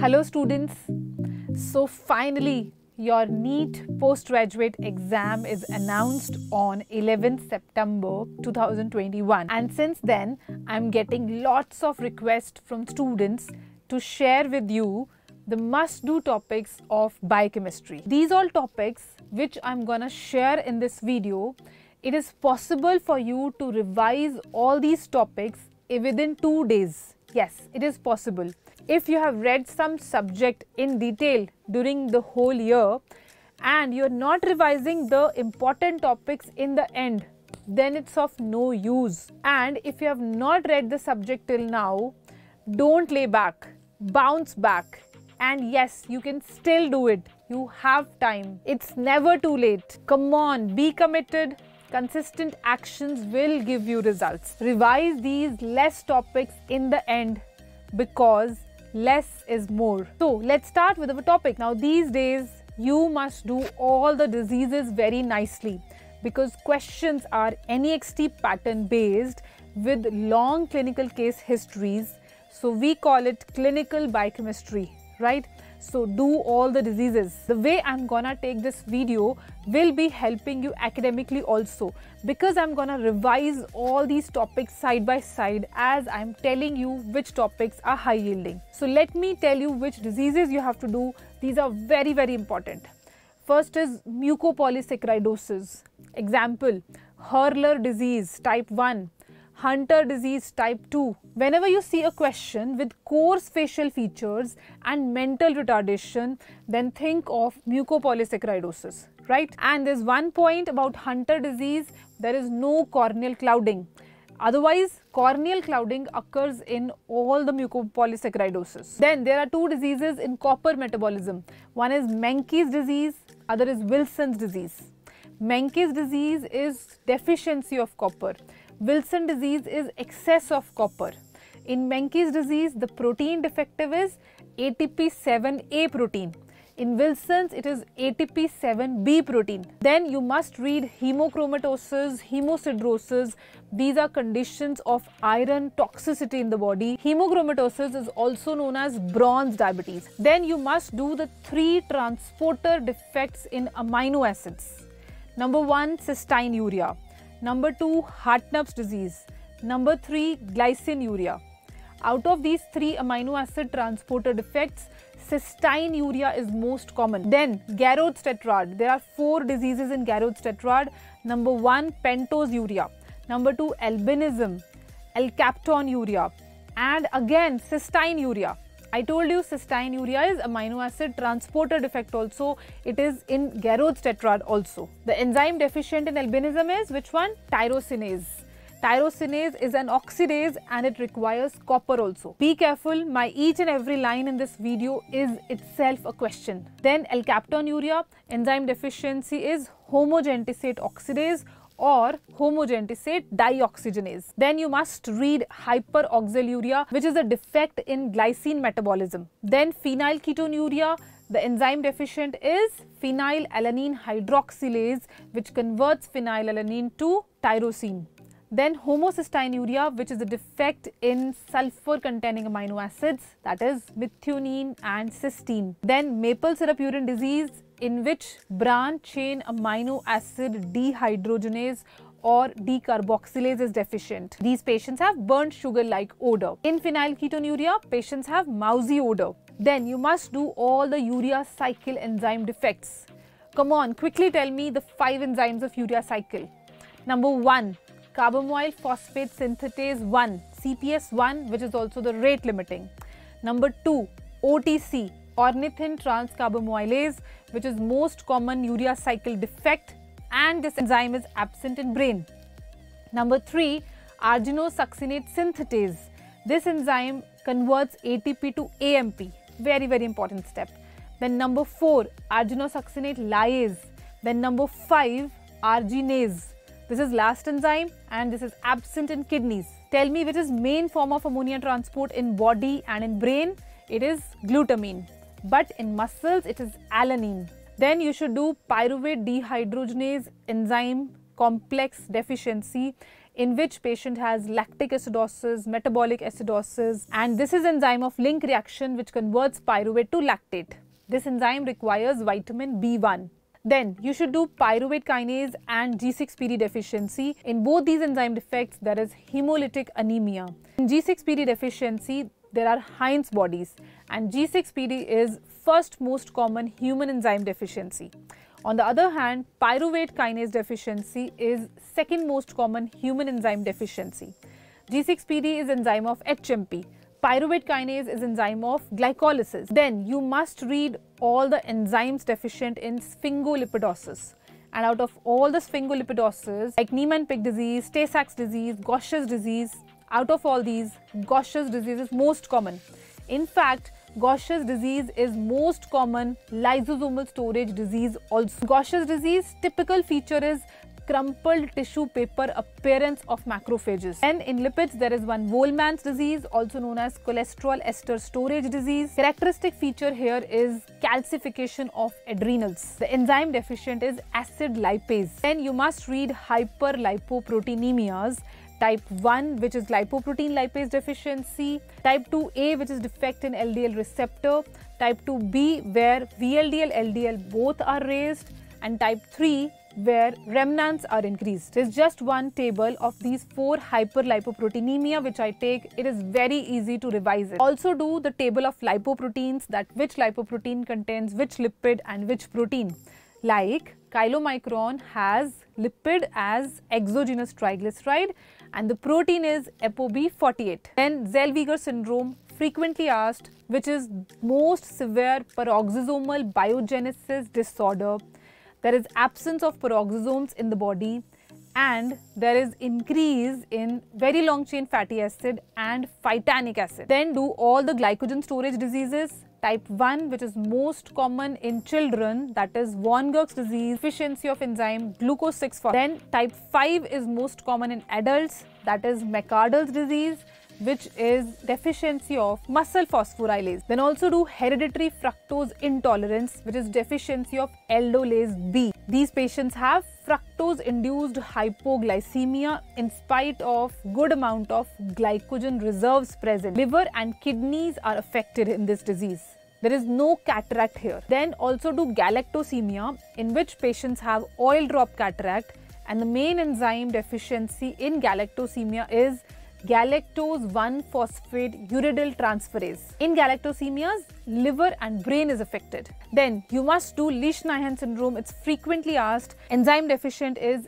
Hello students. So finally your NEET postgraduate exam is announced on 11th September 2021, and since then I'm getting lots of requests from students to share with you the must-do topics of biochemistry. These all topics which I'm gonna share in this video, it is possible for you to revise all these topics within 2 days. Yes, it is possible. If you have read some subject in detail during the whole year and you're not revising the important topics in the end, then it's of no use. And if you have not read the subject till now, don't lay back, bounce back. And yes, you can still do it. You have time. It's never too late. Come on, be committed. Consistent actions will give you results. Revise these less topics in the end because less is more. So let's start with our topic. Now these days you must do all the diseases very nicely because questions are NEXT pattern based with long clinical case histories. So we call it clinical biochemistry, right? So do all the diseases. The way I'm gonna take this video will be helping you academically also, because I'm gonna revise all these topics side by side as I'm telling you which topics are high yielding. So let me tell you which diseases you have to do. These are very, very important. First is mucopolysaccharidosis. Example, Hurler disease type 1. Hunter disease type 2. Whenever you see a question with coarse facial features and mental retardation, then think of mucopolysaccharidosis, right? And there's one point about Hunter disease, there is no corneal clouding. Otherwise, corneal clouding occurs in all the mucopolysaccharidosis. Then there are two diseases in copper metabolism. One is Menkes disease, other is Wilson's disease. Menkes disease is deficiency of copper. Wilson disease is excess of copper. In Menkes disease, the protein defective is ATP7A protein. In Wilson's, it is ATP7B protein. Then you must read hemochromatosis, hemosiderosis. These are conditions of iron toxicity in the body. Hemochromatosis is also known as bronze diabetes. Then you must do the 3 transporter defects in amino acids. Number 1, cystinuria. Number 2, Hartnupp's disease. Number 3, glycinuria. Out of these 3 amino acid transporter defects, cystinuria is most common. Then Garrett's tetrad. There are 4 diseases in Garrett's tetrad. Number 1, pentosuria. Number 2, albinism, alkaptonuria, and again cystinuria. I told you cystinuria is amino acid transporter defect also. It is in Garrett's tetrad also. The enzyme deficient in albinism is which one? Tyrosinase. Tyrosinase is an oxidase and it requires copper also. Be careful, my each and every line in this video is itself a question. Then alkaptonuria, enzyme deficiency is homogentisate oxidase or homogentisate dioxygenase. Then you must read hyperoxaluria, which is a defect in glycine metabolism. Then phenylketonuria, the enzyme deficient is phenylalanine hydroxylase, which converts phenylalanine to tyrosine. Then homocystinuria, which is a defect in sulfur containing amino acids, that is methionine and cysteine. Then maple syrup urine disease, in which branch chain amino acid dehydrogenase or decarboxylase is deficient. These patients have burnt sugar-like odor. In phenylketonuria, patients have mousy odor. Then you must do all the urea cycle enzyme defects. Come on, quickly tell me the 5 enzymes of urea cycle. Number 1, carbamoyl phosphate synthetase 1, CPS1, which is also the rate limiting. Number 2, OTC, ornithine transcarbamylase, which is most common urea cycle defect, and this enzyme is absent in brain. Number 3, arginosuccinate synthetase. This enzyme converts ATP to AMP. Very, very important step. Then number 4, arginosuccinate lyase. Then number 5, arginase. This is last enzyme and this is absent in kidneys. Tell me which is main form of ammonia transport in body and in brain. It is glutamine. But in muscles, it is alanine. Then you should do pyruvate dehydrogenase enzyme complex deficiency. in which patient has lactic acidosis, metabolic acidosis, and this is enzyme of link reaction which converts pyruvate to lactate. This enzyme requires vitamin B1. Then you should do pyruvate kinase and G6PD deficiency. In both these enzyme defects, there is hemolytic anemia. In G6PD deficiency, there are Heinz bodies, and G6PD is first most common human enzyme deficiency. On the other hand, pyruvate kinase deficiency is second most common human enzyme deficiency. G6PD is enzyme of HMP. Pyruvate kinase is enzyme of glycolysis. Then you must read all the enzymes deficient in sphingolipidosis. And out of all the sphingolipidosis, like Niemann-Pick disease, Tay-Sachs disease, Gaucher's disease, out of all these, Gaucher's disease is most common. In fact, Gaucher's disease is most common lysosomal storage disease also. Gaucher's disease typical feature is crumpled tissue paper appearance of macrophages. Then in lipids, there is one Wolman's disease, also known as cholesterol ester storage disease. Characteristic feature here is calcification of adrenals. The enzyme deficient is acid lipase. Then you must read hyperlipoproteinemias. Type 1, which is lipoprotein lipase deficiency, type 2A, which is defect in LDL receptor, type 2B, where VLDL, LDL both are raised, and type 3, where remnants are increased. There is just one table of these 4 hyperlipoproteinemia which I take. It is very easy to revise it. Also do the table of lipoproteins, that which lipoprotein contains which lipid and which protein. Like chylomicron has lipid as exogenous triglyceride and the protein is ApoB48. Then Zellweger syndrome, frequently asked, which is most severe peroxisomal biogenesis disorder. There is absence of peroxisomes in the body and there is increase in very long chain fatty acid and phytanic acid. Then do all the glycogen storage diseases. Type 1, which is most common in children, that is von Gog's disease, deficiency of enzyme glucose 6-phosphate. Then type 5 is most common in adults, that is McArdle's disease, which is deficiency of muscle phosphorylase. Then also do hereditary fructose intolerance, which is deficiency of aldolase B. These patients have fructose-induced hypoglycemia in spite of good amount of glycogen reserves present. Liver and kidneys are affected in this disease. There is no cataract here. Then also do galactosemia, in which patients have oil drop cataract, and the main enzyme deficiency in galactosemia is galactose 1-phosphate uridyl transferase. In galactosemias, liver and brain is affected. Then you must do Lesch-Nyhan syndrome. It's frequently asked. Enzyme deficient is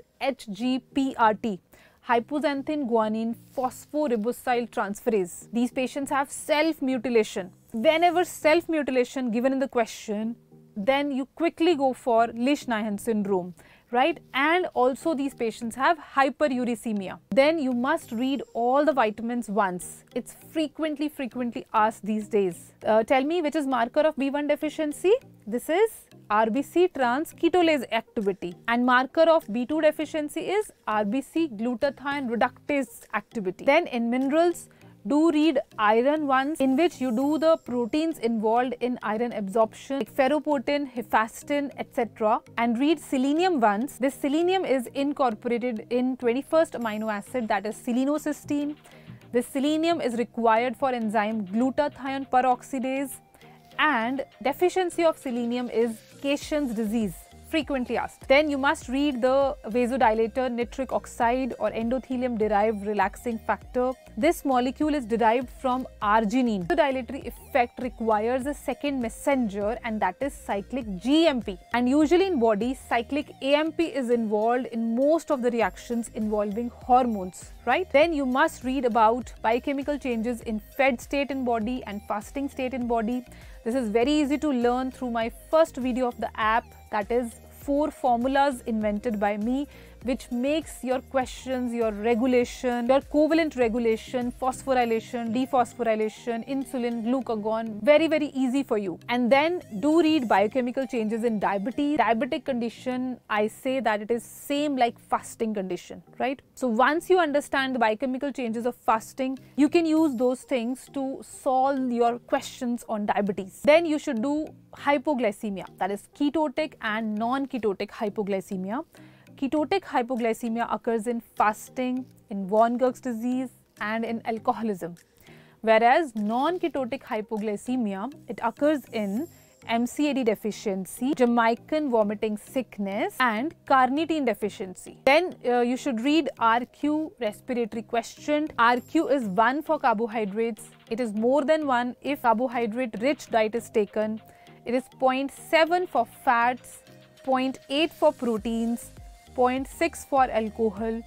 HGPRT, hypoxanthine guanine phosphoribosyl transferase. These patients have self-mutilation. Whenever self-mutilation given in the question, then you quickly go for Lesch-Nyhan syndrome, right? And also these patients have hyperuricemia. Then you must read all the vitamins once. It's frequently asked these days. Tell me which is marker of B1 deficiency? This is RBC trans ketolase activity, and marker of B2 deficiency is RBC glutathione reductase activity. Then in minerals, do read iron once, in which you do the proteins involved in iron absorption like ferroportin, hephaestin, etc. And read selenium once. This selenium is incorporated in 21st amino acid, that is selenocysteine. This selenium is required for enzyme glutathione peroxidase, and deficiency of selenium is Cation's disease, frequently asked. Then you must read the vasodilator nitric oxide or endothelium derived relaxing factor. This molecule is derived from arginine. The vasodilatory effect requires a second messenger, and that is cyclic GMP. And usually in body, cyclic AMP is involved in most of the reactions involving hormones, right? Then you must read about biochemical changes in fed state in body and fasting state in body. This is very easy to learn through my first video of the app, that is 4 formulas invented by me, which makes your questions, your regulation, your covalent regulation, phosphorylation, dephosphorylation, insulin, glucagon, very easy for you. And then do read biochemical changes in diabetes. Diabetic condition, I say that it is same like fasting condition, right? So once you understand the biochemical changes of fasting, you can use those things to solve your questions on diabetes. Then you should do hypoglycemia, that is ketotic and non-ketotic hypoglycemia. Ketotic hypoglycemia occurs in fasting, in von Gog's disease, and in alcoholism. Whereas non-ketotic hypoglycemia, it occurs in MCAD deficiency, Jamaican vomiting sickness, and carnitine deficiency. Then you should read RQ, respiratory question. RQ is 1 for carbohydrates. It is more than 1 if carbohydrate-rich diet is taken. It is 0.7 for fats, 0.8 for proteins, 0.6 for alcohol,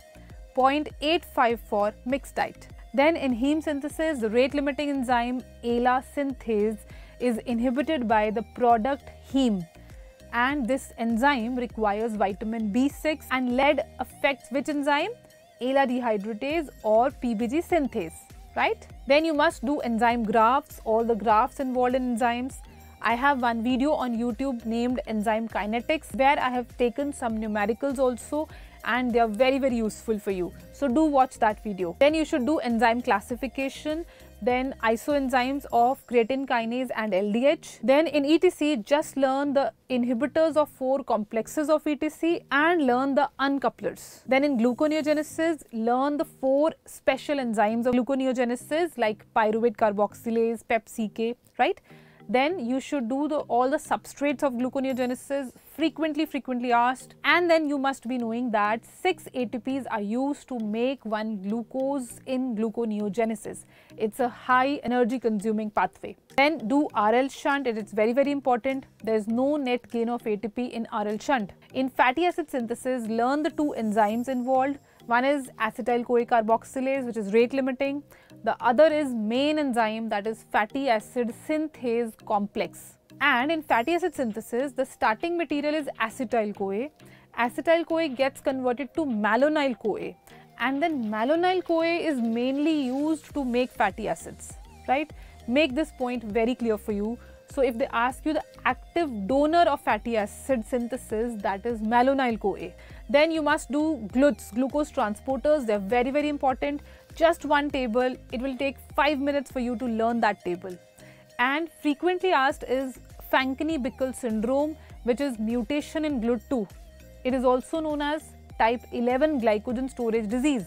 0.85 for mixed diet. Then in heme synthesis, the rate-limiting enzyme ALA synthase is inhibited by the product heme, and this enzyme requires vitamin B6, and lead affects which enzyme? ALA dehydratase or PBG synthase, right? Then you must do enzyme graphs, all the graphs involved in enzymes. I have one video on YouTube named Enzyme Kinetics where I have taken some numericals also, and they are very useful for you. So do watch that video. Then you should do enzyme classification, then isoenzymes of creatine kinase and LDH. Then in ETC, just learn the inhibitors of 4 complexes of ETC and learn the uncouplers. Then in gluconeogenesis, learn the 4 special enzymes of gluconeogenesis like pyruvate carboxylase, PepCK, right? Then you should do all the substrates of gluconeogenesis, frequently asked, and then you must be knowing that 6 ATPs are used to make 1 glucose in gluconeogenesis. It's a high energy consuming pathway. Then do RL shunt, it is very important. There is no net gain of ATP in RL shunt. In fatty acid synthesis, learn the 2 enzymes involved. One is acetyl-CoA carboxylase, which is rate limiting. The other is main enzyme, that is fatty acid synthase complex. And in fatty acid synthesis, the starting material is acetyl-CoA. Acetyl-CoA gets converted to malonyl-CoA, and then malonyl-CoA is mainly used to make fatty acids, right? Make this point very clear for you. So if they ask you the active donor of fatty acid synthesis, that is malonyl-CoA. Then you must do GLUTs, glucose transporters. They are very important. Just one table. It will take 5 minutes for you to learn that table. And frequently asked is Fanconi-Bickel syndrome, which is mutation in GLUT2. It is also known as type 11 glycogen storage disease.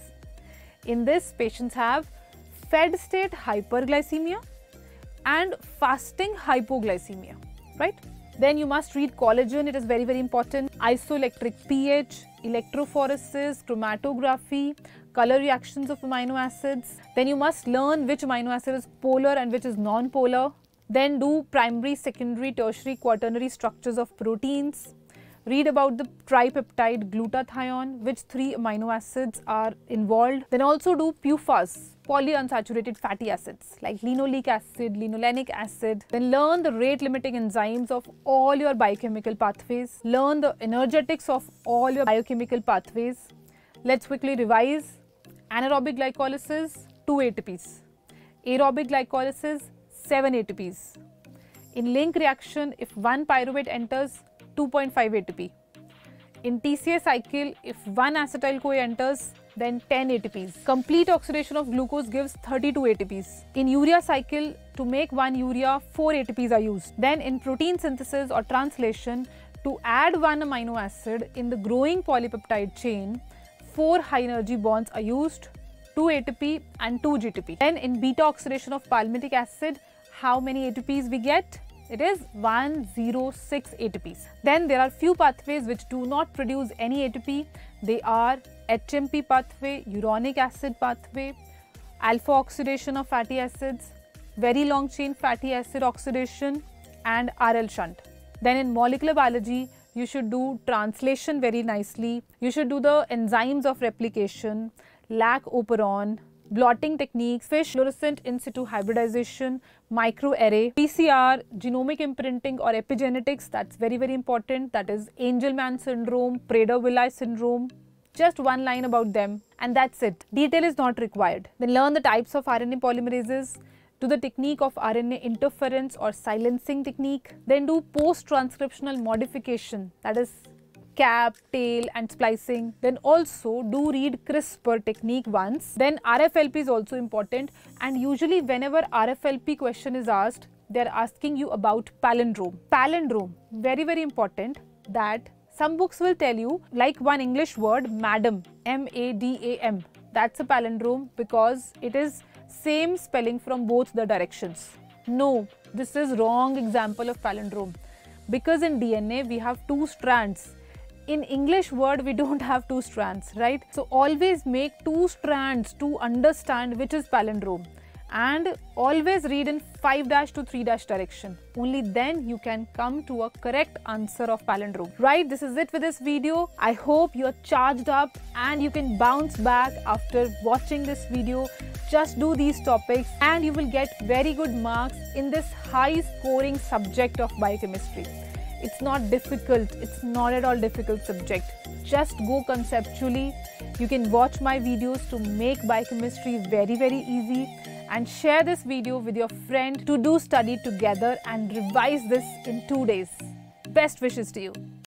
In this, patients have fed state hyperglycemia and fasting hypoglycemia, right? Then you must read collagen, it is very important. Isoelectric pH, electrophoresis, chromatography, color reactions of amino acids. Then you must learn which amino acid is polar and which is non-polar. Then do primary, secondary, tertiary, quaternary structures of proteins. Read about the tripeptide glutathione, which 3 amino acids are involved. Then also do PUFAs, polyunsaturated fatty acids like linoleic acid, linolenic acid. Then learn the rate limiting enzymes of all your biochemical pathways. Learn the energetics of all your biochemical pathways. Let's quickly revise. Anaerobic glycolysis, 2 ATPs. Aerobic glycolysis, 7 ATPs. In link reaction, if 1 pyruvate enters, 2.5 ATP. In TCA cycle, if 1 acetyl-CoA enters, then 10 ATPs. Complete oxidation of glucose gives 32 ATPs. In urea cycle, to make 1 urea, 4 ATPs are used. Then in protein synthesis or translation, to add 1 amino acid in the growing polypeptide chain, 4 high energy bonds are used, 2 ATP and 2 GTP. Then in beta oxidation of palmitic acid, how many ATPs we get? It is 106 ATPs. Then there are few pathways which do not produce any ATP. They are HMP pathway, uronic acid pathway, alpha oxidation of fatty acids, very long chain fatty acid oxidation, and RL shunt. Then in molecular biology, you should do translation very nicely. You should do the enzymes of replication, lac operon, blotting techniques, fish fluorescent in situ hybridization, microarray, PCR, genomic imprinting or epigenetics, that's very important. That is Angelman syndrome, Prader-Willi syndrome. Just one line about them and that's it. Detail is not required. Then learn the types of RNA polymerases, do the technique of RNA interference or silencing technique. Then do post-transcriptional modification, that is cap, tail and splicing. Then also do read CRISPR technique once. Then RFLP is also important, and usually whenever RFLP question is asked, they are asking you about palindrome. Palindrome, very important, that Some books will tell you, like one English word, madam, M-A-D-A-M. That's a palindrome because it is same spelling from both the directions. No, this is wrong example of palindrome. Because in DNA we have two strands. In English word we don't have two strands, right? So always make two strands to understand which is palindrome. And always read in 5- to 3- direction. Only then you can come to a correct answer of palindrome. Right, this is it for this video. I hope you're charged up and you can bounce back after watching this video. Just do these topics and you will get very good marks in this high scoring subject of biochemistry. It's not difficult, it's not at all difficult subject. Just go conceptually. You can watch my videos to make biochemistry very easy. And share this video with your friend to do study together and revise this in 2 days. Best wishes to you.